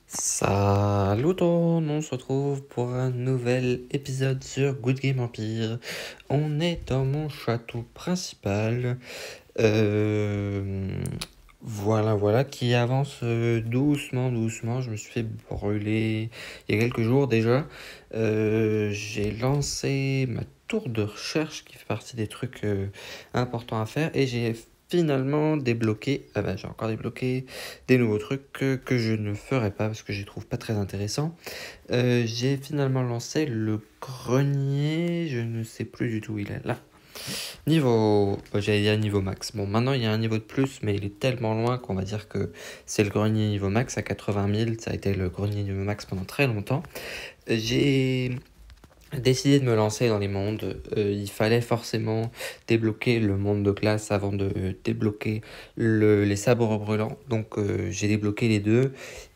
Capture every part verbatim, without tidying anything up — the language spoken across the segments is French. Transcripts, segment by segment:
Salut tout le monde, on se retrouve pour un nouvel épisode sur Good Game Empire. On est dans mon château principal. Euh, voilà, voilà, qui avance euh, doucement, doucement. Je me suis fait brûler il y a quelques jours déjà. Euh, j'ai lancé ma tour de recherche qui fait partie des trucs euh, importants à faire et j'ai finalement débloqué, ah bah, j'ai encore débloqué des nouveaux trucs que, que je ne ferai pas parce que je les trouve pas très intéressants. Euh, j'ai finalement lancé le grenier, je ne sais plus du tout où il est là. Niveau, bah, j'allais dire niveau max. Bon, maintenant il y a un niveau de plus, mais il est tellement loin qu'on va dire que c'est le grenier niveau max à quatre-vingt mille. Ça a été le grenier niveau max pendant très longtemps. Euh, J'ai décidé de me lancer dans les mondes. Euh, il fallait forcément débloquer le monde de glace avant de débloquer le, les sabres brûlants. Donc euh, j'ai débloqué les deux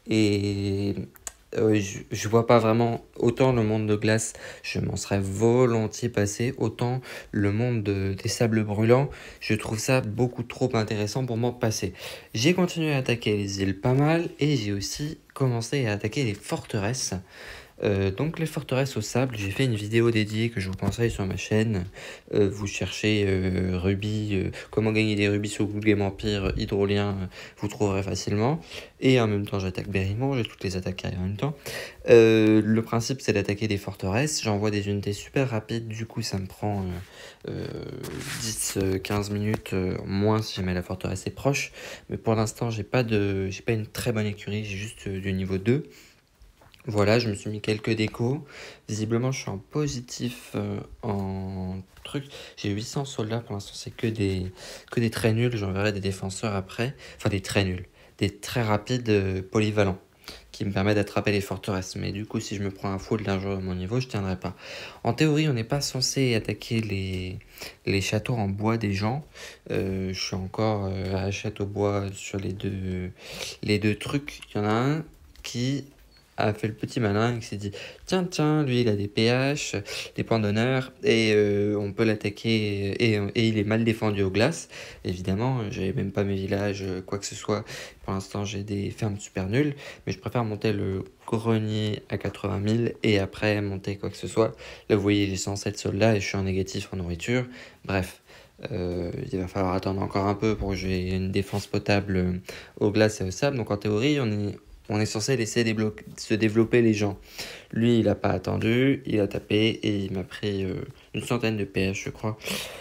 et euh, je, je vois pas vraiment autant le monde de glace, je m'en serais volontiers passé, autant le monde de- des sables brûlants, je trouve ça beaucoup trop intéressant pour m'en passer. J'ai continué à attaquer les îles pas mal et j'ai aussi commencé à attaquer les forteresses. Euh, donc les forteresses au sable, j'ai fait une vidéo dédiée que je vous conseille sur ma chaîne. Euh, vous cherchez euh, rubis, euh, comment gagner des rubis sur Good Game Empire, euh, hydrolien, euh, vous trouverez facilement. Et en même temps j'attaque Berrymont, j'ai toutes les attaques qui arrivent en même temps. Euh, le principe c'est d'attaquer des forteresses, j'envoie des unités super rapides, du coup ça me prend euh, euh, dix quinze minutes, euh, moins si jamais la forteresse est proche. Mais pour l'instant j'ai pas de, j'ai pas une très bonne écurie, j'ai juste euh, du niveau deux. Voilà, je me suis mis quelques décos. Visiblement, je suis en positif euh, en truc. J'ai huit cents soldats pour l'instant, c'est que des, que des très nuls. J'enverrai des défenseurs après. Enfin, des très nuls. Des très rapides euh, polyvalents qui me permettent d'attraper les forteresses. Mais du coup, si je me prends un full d'un jour à mon niveau, je tiendrai pas. En théorie, on n'est pas censé attaquer les, les châteaux en bois des gens. Euh, je suis encore euh, à château bois sur les deux, les deux trucs. Il y en a un qui a fait le petit malin et qui s'est dit tiens tiens lui il a des P H, des points d'honneur et euh, on peut l'attaquer et, et il est mal défendu aux glaces. Évidemment j'avais même pas mes villages quoi que ce soit, pour l'instant j'ai des fermes super nulles, mais je préfère monter le grenier à quatre-vingt mille et après monter quoi que ce soit. Là vous voyez j'ai cent sept soldats et je suis en négatif en nourriture. Bref, euh, il va falloir attendre encore un peu pour que j'ai une défense potable aux glaces et au sable. Donc en théorie, on est, on est censé laisser déblo- se développer les gens. Lui, il n'a pas attendu, il a tapé et il m'a pris euh, une centaine de P H, je crois.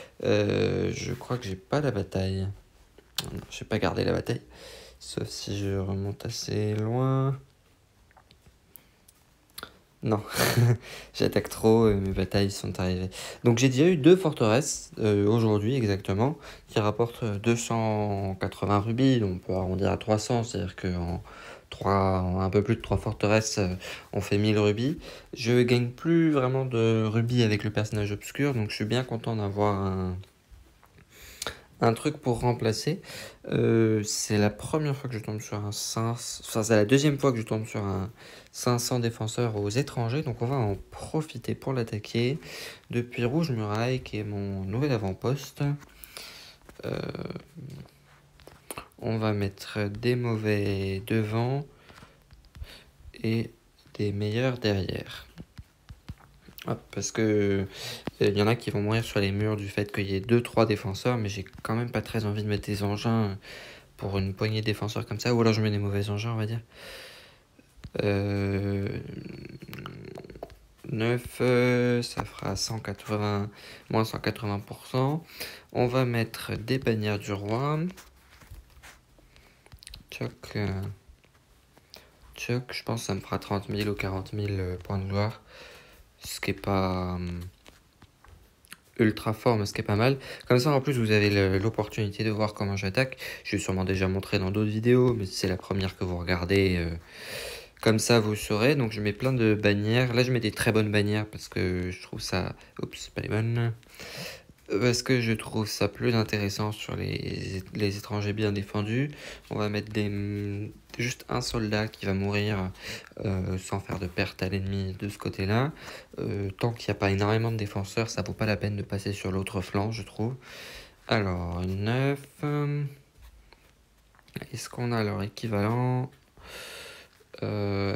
Euh, je crois que j'ai pas la bataille. Non, j'ai pas gardé la bataille. Sauf si je remonte assez loin. Non, j'attaque trop et mes batailles sont arrivées. Donc j'ai déjà eu deux forteresses euh, aujourd'hui exactement qui rapportent deux cent quatre-vingts rubis, donc on peut arrondir à trois cents, c'est-à-dire qu'en trois, en un peu plus de trois forteresses, euh, on fait mille rubis. Je gagne plus vraiment de rubis avec le personnage obscur, donc je suis bien content d'avoir un, un truc pour remplacer. Euh, c'est la première fois que je tombe sur un cinq cents, enfin c'est la deuxième fois que je tombe sur un cinq cents défenseurs aux étrangers, donc on va en profiter pour l'attaquer. Depuis Rouge Muraille, qui est mon nouvel avant-poste, euh, on va mettre des mauvais devant et des meilleurs derrière. Hop, parce que il euh, y en a qui vont mourir sur les murs du fait qu'il y ait deux trois défenseurs, mais j'ai quand même pas très envie de mettre des engins pour une poignée de défenseurs comme ça, ou alors je mets des mauvais engins, on va dire. Euh, neuf, euh, ça fera cent quatre-vingts, moins cent quatre-vingts pour cent. On va mettre des bannières du roi. Tchoc, euh, tchoc, je pense que ça me fera trente mille ou quarante mille euh, points de gloire. Ce qui est pas euh, ultra fort, mais ce qui est pas mal. Comme ça, en plus, vous avez l'opportunité de voir comment j'attaque. Je vais sûrement déjà montré dans d'autres vidéos, mais si c'est la première que vous regardez, euh, comme ça, vous saurez. Donc, je mets plein de bannières. Là, je mets des très bonnes bannières parce que je trouve ça... Oups, pas les bonnes. Parce que je trouve ça plus intéressant sur les, les étrangers bien défendus. On va mettre des, juste un soldat qui va mourir euh, sans faire de perte à l'ennemi de ce côté-là. Euh, tant qu'il n'y a pas énormément de défenseurs, ça vaut pas la peine de passer sur l'autre flanc, je trouve. Alors, neuf. Est-ce qu'on a leur équivalent? Euh,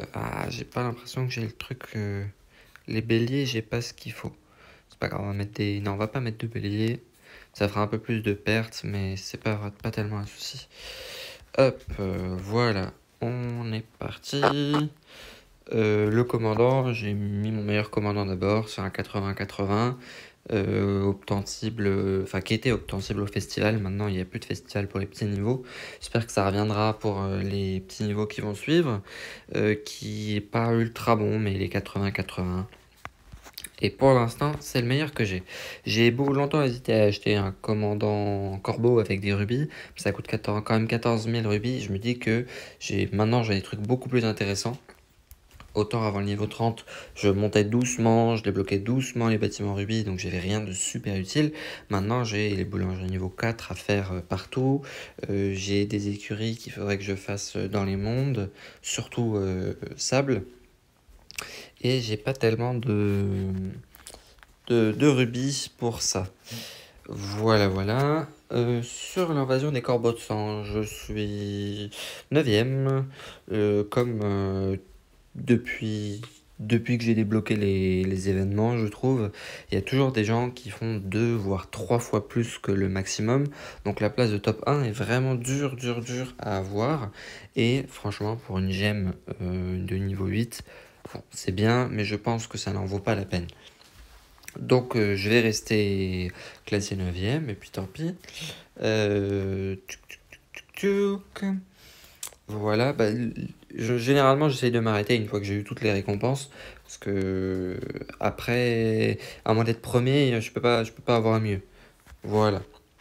Ah, j'ai pas l'impression que j'ai le truc... euh, Les béliers, j'ai pas ce qu'il faut. C'est pas grave, on va mettre des... Non, on va pas mettre de béliers. Ça fera un peu plus de pertes, mais c'est pas, pas tellement un souci. Hop, euh, voilà. On est parti. Euh, le commandant, j'ai mis mon meilleur commandant d'abord sur un quatre-vingts quatre-vingts. Euh, obtensible, enfin qui était obtensible au festival. Maintenant, il n'y a plus de festival pour les petits niveaux. J'espère que ça reviendra pour euh, les petits niveaux qui vont suivre, euh, qui est pas ultra bon, mais les quatre-vingts quatre-vingts. Et pour l'instant, c'est le meilleur que j'ai. J'ai beaucoup longtemps hésité à acheter un commandant corbeau avec des rubis. Ça coûte quatorze, quand même quatorze mille rubis. Je me dis que j'ai maintenant j'ai des trucs beaucoup plus intéressants. Autant avant le niveau trente, je montais doucement, je débloquais doucement les bâtiments rubis, donc j'avais rien de super utile. Maintenant, j'ai les boulangers niveau quatre à faire euh, partout. Euh, j'ai des écuries qu'il faudrait que je fasse euh, dans les mondes, surtout euh, sable. Et j'ai pas tellement de, de, de rubis pour ça. Voilà, voilà. Euh, sur l'invasion des corbeaux de sang, je suis neuvième, euh, comme euh, depuis, depuis que j'ai débloqué les, les événements, je trouve. Il y a toujours des gens qui font deux, voire trois fois plus que le maximum. Donc la place de top un est vraiment dure, dure, dure à avoir. Et franchement, pour une gemme euh, de niveau huit, bon, c'est bien, mais je pense que ça n'en vaut pas la peine. Donc euh, je vais rester classé neuvième, et puis tant pis. Euh, tuc, tuc, tuc, tuc, tuc. Voilà, bah, je, généralement j'essaye de m'arrêter une fois que j'ai eu toutes les récompenses. Parce que après, à moins d'être premier, je peux pas, je peux pas avoir mieux. Voilà.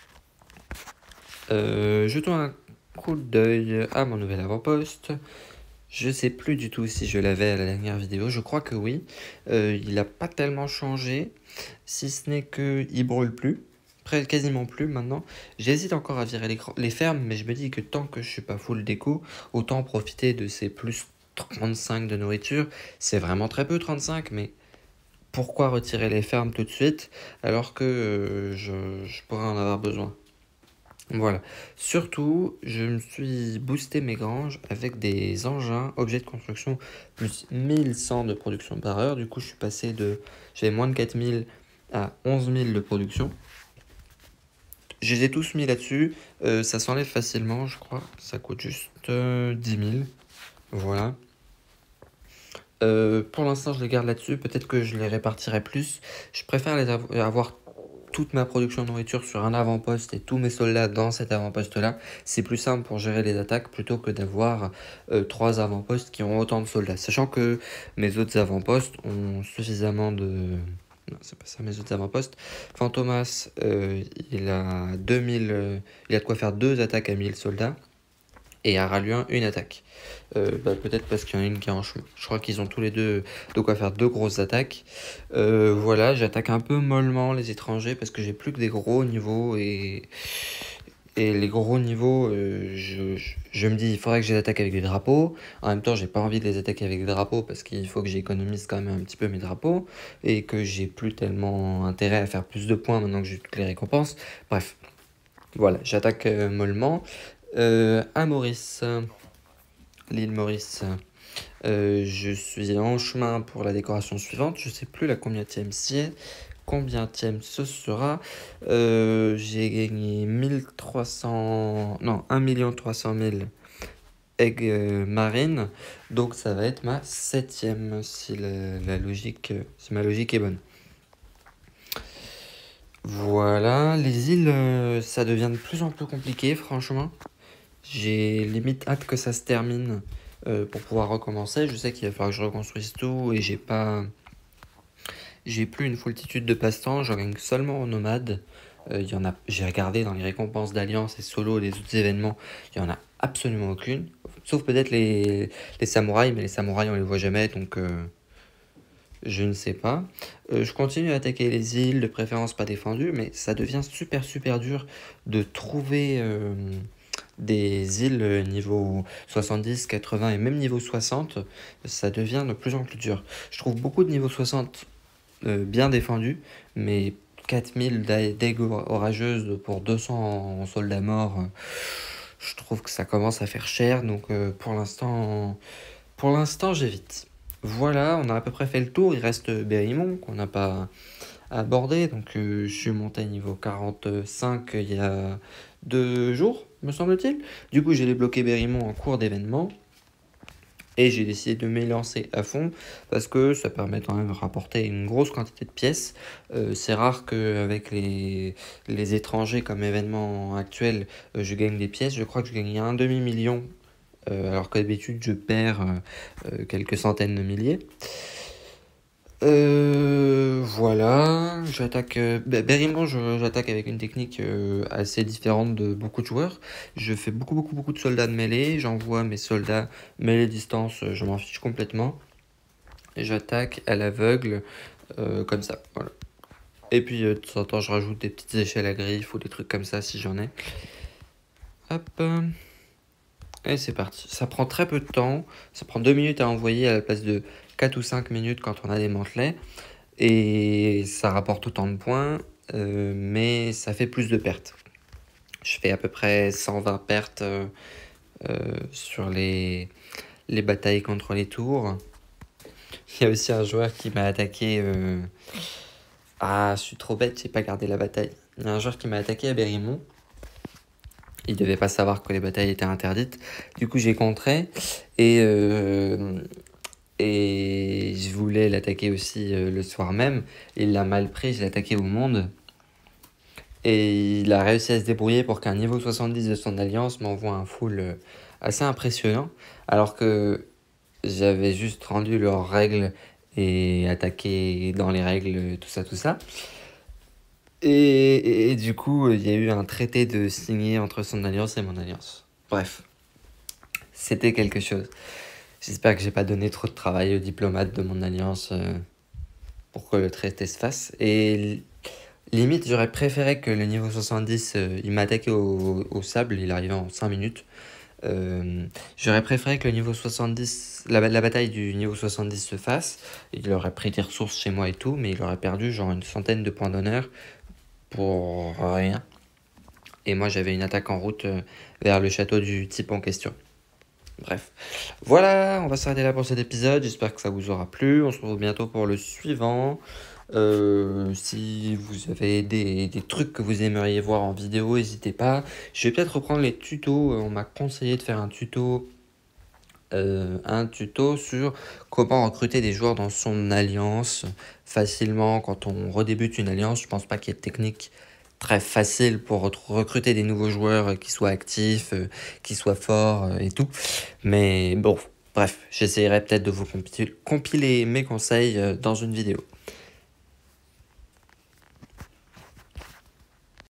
Euh, jetons un coup d'œil à mon nouvel avant-poste. Je sais plus du tout si je l'avais à la dernière vidéo, je crois que oui. Euh, il n'a pas tellement changé, si ce n'est qu'il brûle plus, presque quasiment plus maintenant. J'hésite encore à virer les, les fermes, mais je me dis que tant que je suis pas full déco, autant profiter de ces plus trente-cinq de nourriture. C'est vraiment très peu trente-cinq, mais pourquoi retirer les fermes tout de suite alors que euh, je, je pourrais en avoir besoin? Voilà. Surtout, je me suis boosté mes granges avec des engins, objets de construction, plus mille cent de production par heure. Du coup, je suis passé de... J'avais moins de quatre mille à onze mille de production. Je les ai tous mis là-dessus. Euh, ça s'enlève facilement, je crois. Ça coûte juste euh, dix mille. Voilà. Euh, pour l'instant, je les garde là-dessus. Peut-être que je les répartirai plus. Je préfère les avo- avoir toute ma production de nourriture sur un avant-poste et tous mes soldats dans cet avant-poste-là. C'est plus simple pour gérer les attaques plutôt que d'avoir euh, trois avant-postes qui ont autant de soldats. Sachant que mes autres avant-postes ont suffisamment de... Non, c'est pas ça, mes autres avant-postes. Fantomas, euh, il a deux mille... euh, il a de quoi faire deux attaques à mille soldats. Et Araluin, une attaque. Euh, bah, peut-être parce qu'il y en a une qui est en chemin. Je crois qu'ils ont tous les deux de quoi faire deux grosses attaques. Euh, voilà, j'attaque un peu mollement les étrangers parce que j'ai plus que des gros niveaux. Et, et les gros niveaux, euh, je, je, je me dis, il faudrait que je les attaque avec des drapeaux. En même temps, j'ai pas envie de les attaquer avec des drapeaux parce qu'il faut que j'économise quand même un petit peu mes drapeaux. Et que j'ai plus tellement intérêt à faire plus de points maintenant que j'ai toutes les récompenses. Bref, voilà, j'attaque euh, mollement. Euh, à Maurice, l'île Maurice, euh, je suis en chemin pour la décoration suivante. Je sais plus la combienième c'est, combienième ce sera. Euh, j'ai gagné mille trois cents, non, un million trois cent mille aigues euh, marines. Donc ça va être ma septième si la, la logique, si ma logique est bonne. Voilà, les îles, euh, ça devient de plus en plus compliqué, franchement. J'ai limite hâte que ça se termine euh, pour pouvoir recommencer. Je sais qu'il va falloir que je reconstruise tout et j'ai pas... J'ai plus une foultitude de passe-temps, j'en gagne seulement en nomade. Euh, il y en a... J'ai regardé dans les récompenses d'Alliance et solo des autres événements, il y en a absolument aucune. Sauf peut-être les... les samouraïs, mais les samouraïs on les voit jamais donc euh, je ne sais pas. Euh, je continue à attaquer les îles, de préférence pas défendues, mais ça devient super super dur de trouver... Euh, des îles niveau soixante-dix, quatre-vingts et même niveau soixante, ça devient de plus en plus dur. Je trouve beaucoup de niveau soixante euh, bien défendus, mais quatre mille d'aigues orageuses pour deux cents soldats morts, euh, je trouve que ça commence à faire cher, donc euh, pour l'instant, pour l'instant j'évite. voilà, on a à peu près fait le tour. Il reste Berrimont qu'on n'a pas abordé. Donc euh, je suis monté niveau quarante-cinq il y a deux jours, me semble-t-il. Du coup, j'ai débloqué Berrimont en cours d'événement. Et j'ai décidé de m'élancer à fond parce que ça permet quand même de rapporter une grosse quantité de pièces. Euh, c'est rare qu'avec les, les étrangers comme événement actuel, euh, je gagne des pièces. Je crois que je gagne un demi-million, euh, alors que d'habitude je perds euh, euh, quelques centaines de milliers. Euh, voilà, j'attaque. Euh, bah, Berrimont, je- j'attaque avec une technique euh, assez différente de beaucoup de joueurs. Je fais beaucoup, beaucoup, beaucoup de soldats de mêlée. J'envoie mes soldats mêlée distance, euh, je m'en fiche complètement. Et j'attaque à l'aveugle, euh, comme ça. Voilà. Et puis euh, de temps en temps, je rajoute des petites échelles à griffes ou des trucs comme ça si j'en ai. Hop. euh, Et c'est parti. Ça prend très peu de temps. Ça prend deux minutes à envoyer à la place de quatre ou cinq minutes quand on a des mantelets. Et ça rapporte autant de points, euh, mais ça fait plus de pertes. Je fais à peu près cent vingt pertes euh, euh, sur les, les batailles contre les tours. Il y a aussi un joueur qui m'a attaqué. euh, Ah, je suis trop bête, j'ai pas gardé la bataille. Il y a un joueur qui m'a attaqué à Berrimont. Il devait pas savoir que les batailles étaient interdites. Du coup, j'ai contré. Et, euh, et je voulais l'attaquer aussi euh, le soir même. Il l'a mal pris, je l'ai attaqué au monde. Et il a réussi à se débrouiller pour qu'un niveau soixante-dix de son alliance m'envoie un full euh, assez impressionnant. Alors que j'avais juste rendu leurs règles et attaqué dans les règles, tout ça, tout ça. Et, et, et du coup, il y a eu un traité de signé entre son alliance et mon alliance. Bref, c'était quelque chose. J'espère que j'ai pas donné trop de travail aux diplomates de mon alliance euh, pour que le traité se fasse. Et limite, j'aurais préféré que le niveau soixante-dix, euh, il m'a attaqué au, au sable, il arrivait en cinq minutes. Euh, j'aurais préféré que le niveau soixante-dix, la, la bataille du niveau soixante-dix se fasse. Il aurait pris des ressources chez moi et tout, mais il aurait perdu genre une centaine de points d'honneur pour rien. Et moi, j'avais une attaque en route euh, vers le château du type en question. Bref, voilà, on va s'arrêter là pour cet épisode. J'espère que ça vous aura plu. On se retrouve bientôt pour le suivant. Euh, si vous avez des, des trucs que vous aimeriez voir en vidéo, n'hésitez pas. Je vais peut-être reprendre les tutos. On m'a conseillé de faire un tuto, euh, un tuto sur comment recruter des joueurs dans son alliance facilement quand on redébute une alliance. Je pense pas qu'il y ait de technique très facile pour recruter des nouveaux joueurs qui soient actifs, euh, qui soient forts euh, et tout. Mais bon, bref, j'essaierai peut-être de vous compiler mes conseils euh, dans une vidéo.